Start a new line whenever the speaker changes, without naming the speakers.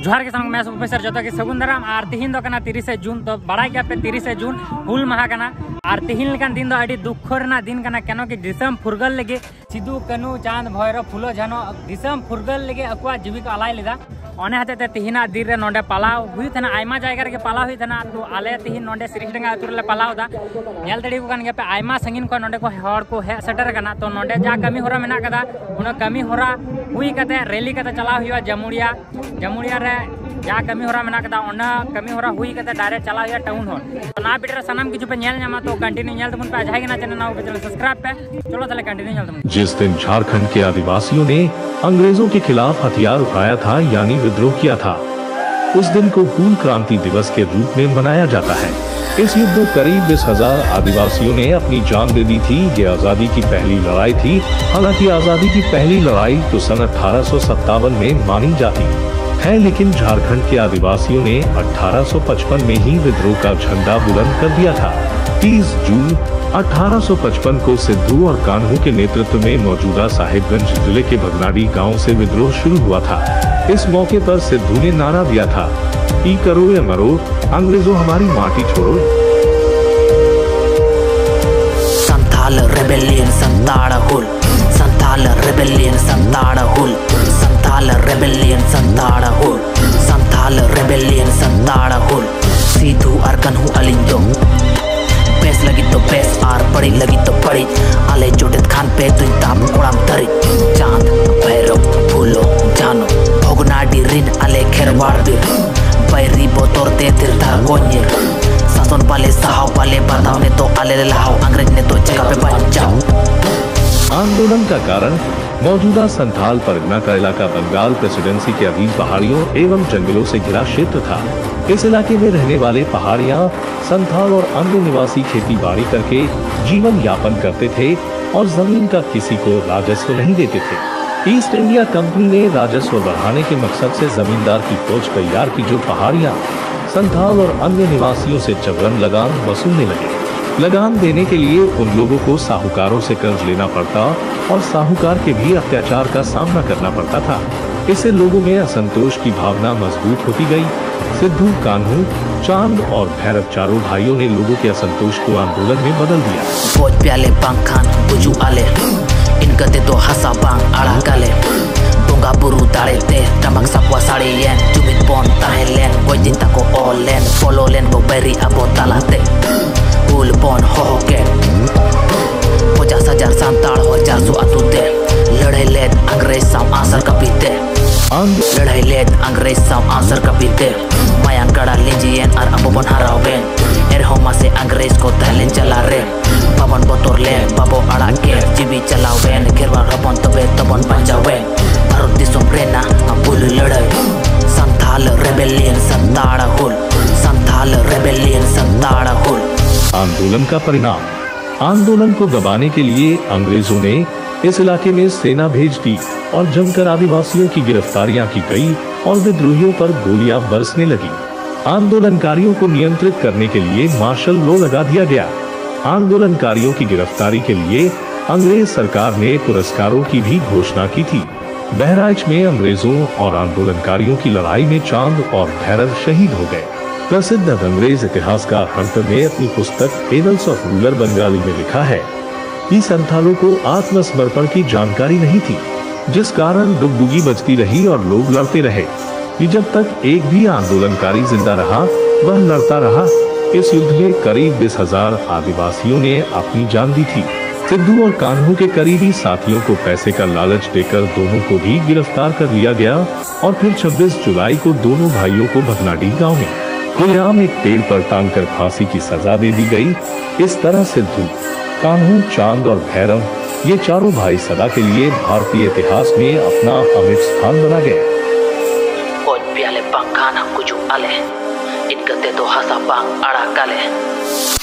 जोहार के संग मैं प्रोफेसर जो कि सगुन दाराम और तिहिन दो कना 30 जून तो बड़ा गया पे 30 जून हुल माहा कना और तिहिन लेकान दिन दो अड़ी दुख रना दिन कना केनो कि दिसम फुरगल लगे सिद्धू कानू चांद भैरव फुलो झानो दिसम फुरगल लगे अकुआ जीविका अलाय लेदा ओने हते तिहिना दिन रे नोंडे पालाव हुई थना आयमा जायगा रे पालाव हुई थना तो आले तिहिन नोंडे सिरिसडंगा अतुर ले पालाव दा नेल दड़ी को कान गया पे आयमा संगिन को नोंडे को हड़ को हे सेटर कना तो नोंडे जा कमी होरा मेना कदा उन कमी होरा हुई कते रैली कते चला हुआ जमुड़िया रे जा कमी होरा मेना कदा ओना कमी होरा हुई कते डायरेक्ट चला हुआ टाउन हॉल तो ना बिटर सनम किछु पे नेल न्यामा तो कंटिन्यू नेल तुमन पे जाएगा ना चैनल ना चैनल सब्सक्राइब पे चलो चले कंटिन्यू नेल तुमन।
जिस दिन झारखंड के आदिवासियों ने अंग्रेजों के खिलाफ हथियार उठाया था यानी विद्रोह किया था, उस दिन को हूल क्रांति दिवस के रूप में मनाया जाता है। इस युद्ध में करीब 20,000 आदिवासियों ने अपनी जान दे दी थी। ये आजादी की पहली लड़ाई थी। हालांकि आजादी की पहली लड़ाई तो सन 1857 में मानी जाती है, लेकिन झारखंड के आदिवासियों ने 1855 में ही विद्रोह का झंडा बुलंद कर दिया था। 30 जून 1855 को सिद्धू और कान्हू के नेतृत्व में मौजूदा साहिबगंज जिले के भगनाडी गांव से विद्रोह शुरू हुआ था। इस मौके पर सिद्धू ने नारा दिया था, ई करो या मरो, अंग्रेजों हमारी माटी छोड़ो।
Santhal rebellion Santara Hul, Santhal rebellion Santara Hul, Santhal rebellion Santara Hul, Santhal rebellion Santara Hul. Sidhu और कान्हू अलिंदो बेस लगी तो बेस आर पड़ी लगी तो पड़ी आले जोड़त खान पे तुम ताप कोड़ाम तरी चांद भैरव फूलो जानो भोगनाडी रिन आले खेरवाड़ भी पैरी बोतोर ते तिरता कोन्ये सासन पाले सहाव पाले बताओ ने तो आले लहाव अंग्रेज ने तो जगह पे बचाओ।
आंदोलन का कारण मौजूदा संथाल परगना का इलाका बंगाल प्रेसिडेंसी के अधीन पहाड़ियों एवं जंगलों से घिरा क्षेत्र था। इस इलाके में रहने वाले पहाड़ियां संथाल और अन्य निवासी खेती बाड़ी करके जीवन यापन करते थे और जमीन का किसी को राजस्व नहीं देते थे। ईस्ट इंडिया कंपनी ने राजस्व बढ़ाने के मकसद से जमींदार की फौज तैयार की, जो पहाड़ियां संथाल और अन्य निवासियों से जबरन लगान वसूलने लगे। लगान देने के लिए उन लोगों को साहूकारों से कर्ज लेना पड़ता और साहूकार के भी अत्याचार का सामना करना पड़ता था। इससे लोगों में असंतोष की भावना मजबूत होती गई। सिद्धू, कान्हू, चांद और भैरव चारों भाइयों ने लोगों के असंतोष को आंदोलन में बदल दिया।
फौज प्याले पंखान बुजू आले इनकते तो हसा बांग आड़ा काले बोंगा बुरु दाड़े ते टमक सपवा साड़ी येन जुमित पौन ताहे लेन कोई चिंता को ऑल लेन फॉलो लेन को बेरी अबो तालाते हुल पौन हो के 50,000 संताड़ हो 400 अतुते लड़ाई लेत अंग्रेज साम आंसर कपीते लड़ाई लेत अंग्रेज साम आंसर कपीते मायान कड़ा लेजियन और अबोबन हरावेन एर होमा से अंग्रेज को तहलेन चला रे पवन बोतोर ले बाबो अड़ा के जीवी चलावेन खेरवा रपन तबे तबन पंजावे भारत दिसोम रेना अबुल लड़ाई संथाल रेबेलियन संताड़ा हुल, संथाल रेबेलियन संताड़ा हुल।
आंदोलन का परिणाम, आंदोलन को दबाने के लिए अंग्रेजों ने इस इलाके में सेना भेज दी और जमकर आदिवासियों की गिरफ्तारियां की गई और विद्रोहियों पर गोलियां बरसने लगी। आंदोलनकारियों को नियंत्रित करने के लिए मार्शल लॉ लगा दिया गया। आंदोलनकारियों की गिरफ्तारी के लिए अंग्रेज सरकार ने पुरस्कारों की भी घोषणा की थी। बहराइच में अंग्रेजों और आंदोलनकारियों की लड़ाई में चांद और भैरव शहीद हो गए। प्रसिद्ध अंग्रेज इतिहासकार हंटर ने अपनी पुस्तक एनल्स ऑफ रूरल बंगाली में लिखा है कि संथालों को आत्मसमर्पण की जानकारी नहीं थी, जिस कारण डुगडुगी बजती रही और लोग लड़ते रहे कि जब तक एक भी आंदोलनकारी जिंदा रहा वह लड़ता रहा। इस युद्ध में करीब 20,000 आदिवासियों ने अपनी जान दी थी। सिद्धू और कान्हू के करीबी साथियों को पैसे का लालच देकर दोनों को भी गिरफ्तार कर लिया गया और फिर 26 जुलाई को दोनों भाइयों को भगनाडी गाँव में खुलेआम एक पेड़ पर टांगकर फांसी की सजा दे दी गई। इस तरह सिद्धू, कान्हू, चांद और भैरव ये चारों भाई सदा के लिए भारतीय इतिहास में अपना अमिट स्थान बना गए।
प्याले पंखाना कुछ आले इनकते तो हसा बांग अड़ा काले